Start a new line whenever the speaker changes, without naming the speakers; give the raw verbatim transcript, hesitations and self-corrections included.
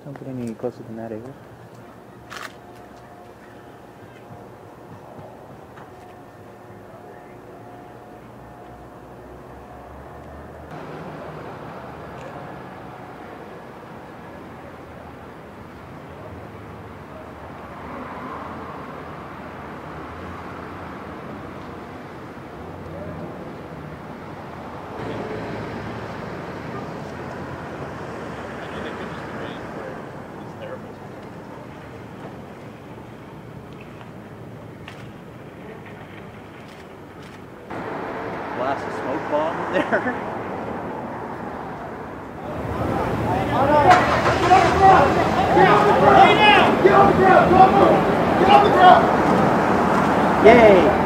Don't get any closer than that, eh? Blast a smoke bomb in there. Get on the ground! Get on the ground! Get on the ground! Yay!